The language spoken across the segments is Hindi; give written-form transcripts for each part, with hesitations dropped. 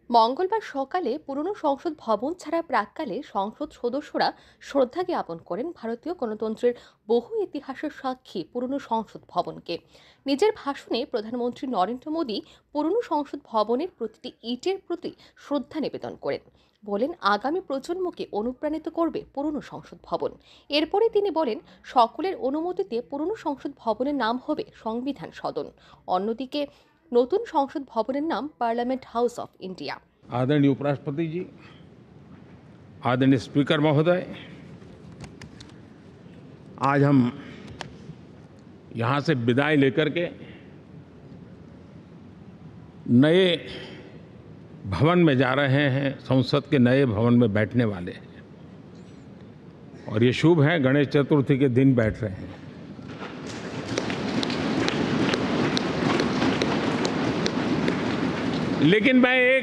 মঙ্গলবার সকালে পুরনো সংসদ ভবন ছাড়া প্রাক্কালে সংসদ সদস্যরা শ্রদ্ধা জ্ঞাপন করেন ভারতীয় গণতন্ত্রের বহু ইতিহাসের সাক্ষী পুরনো সংসদ ভবনকে। নিজের ভাষণে প্রধানমন্ত্রী নরেন্দ্র মোদী পুরনো সংসদ ভবনের প্রতিটি ইটের প্রতি শ্রদ্ধা নিবেদন করেন। বলেন আগামী প্রজন্মকে অনুপ্রাণিত করবে পুরনো সংসদ ভবন। এরপরে তিনি বলেন সকলের অনুমতিতে পুরনো সংসদ ভবনের নাম হবে সংবিধান সদন। অন্যদিকে নতুন সংসদ ভবনের নাম পার্লামেंट हाउस ऑफ इंडिया। आदरणीय उपराष्ट्रपति जी, आदरणीय स्पीकर महोदय, आज हम यहाँ से विदाई लेकर के नए भवन में जा रहे हैं, संसद के नए भवन में बैठने वाले हैं और ये शुभ है, गणेश चतुर्थी के दिन बैठ रहे हैं। लेकिन मैं एक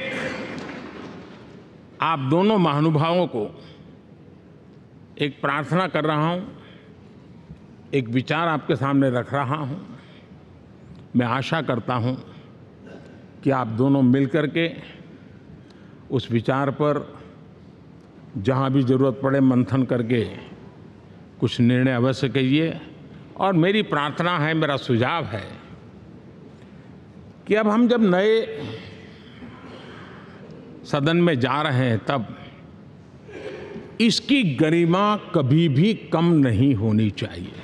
आप दोनों महानुभावों को एक प्रार्थना कर रहा हूं, एक विचार आपके सामने रख रहा हूं। मैं आशा करता हूं कि आप दोनों मिलकर के उस विचार पर जहां भी जरूरत पड़े मंथन करके कुछ निर्णय अवश्य कीजिए। और मेरी प्रार्थना है, मेरा सुझाव है कि अब हम जब नए सदन में जा रहे हैं तब इसकी गरिमा कभी भी कम नहीं होनी चाहिए।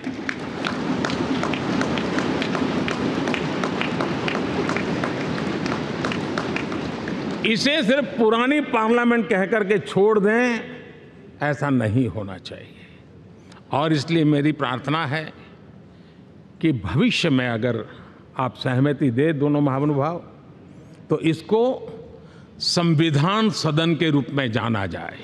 इसे सिर्फ पुरानी पार्लियामेंट कह करके छोड़ दें, ऐसा नहीं होना चाहिए। और इसलिए मेरी प्रार्थना है कि भविष्य में अगर आप सहमति दे दोनों महानुभाव, तो इसको संविधान सदन के रूप में जाना जाए।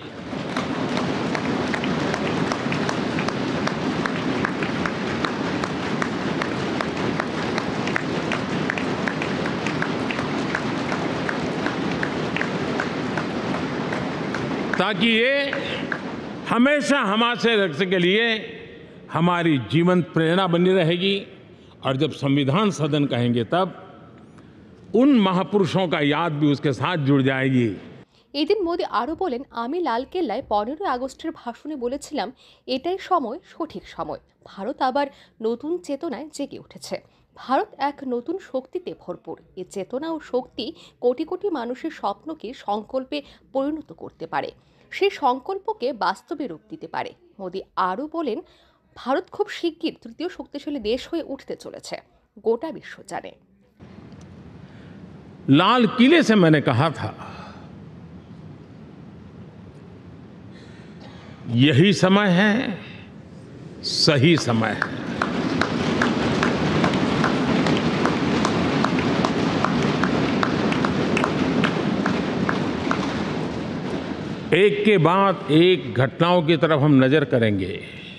ताकि ये हमेशा हमारे रक्षा के लिए हमारी जीवन प्रेरणा बनी रहेगी। और जब संविधान सदन कहेंगे तब उन महापुरुषों का याद भी उसके साथ जुड़ जाएगी। এদিন মোদি আরও বলেন, আমি লালকেল্লায় 15 আগস্টের ভাষণে বলেছিলাম এটাই সময়, সঠিক সময়। ভারত আবার নতুন চেতনায় জেগে উঠেছে। ভারত এক নতুন শক্তিতে ভরপুর। এই চেতনা ও শক্তি কোটি কোটি মানুষের স্বপ্নকে সংকল্পে পরিণত করতে পারে, সেই সংকল্পকে বাস্তবে রূপ দিতে পারে। মোদি আরও বলেন, ভারত খুব শিগগির তৃতীয় শক্তিশালী দেশ হয়ে উঠতে চলেছে, গোটা বিশ্ব জানে। लाल किले से मैंने कहा था, यही समय है, सही समय है। एक के बाद एक घटनाओं की तरफ हम नजर करेंगे।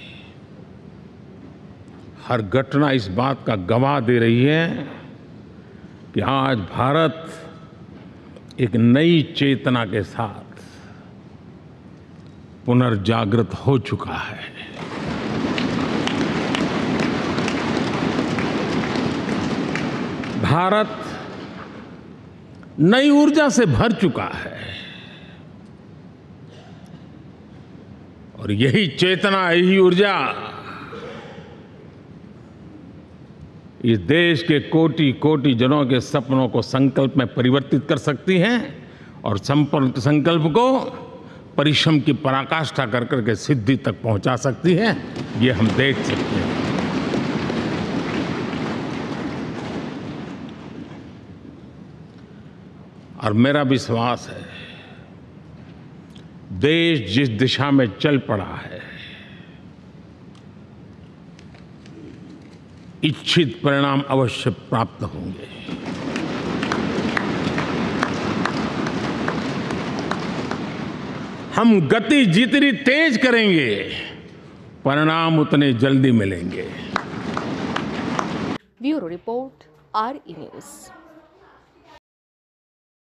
हर घटना इस बात का गवाह दे रही है कि आज भारत एक नई चेतना के साथ पुनर्जागृत हो चुका है। भारत नई ऊर्जा से भर चुका है और यही चेतना, यही ऊर्जा इस देश के कोटि कोटि जनों के सपनों को संकल्प में परिवर्तित कर सकती हैं और संकल्प को परिश्रम की पराकाष्ठा कर करके सिद्धि तक पहुंचा सकती है। ये हम देख सकते हैं। और मेरा विश्वास है, देश जिस दिशा में चल पड़ा है, इच्छित परिणाम अवश्य प्राप्त होंगे। हम गति जितनी तेज करेंगे, परिणाम उतने जल्दी मिलेंगे। Bureau report, RE news.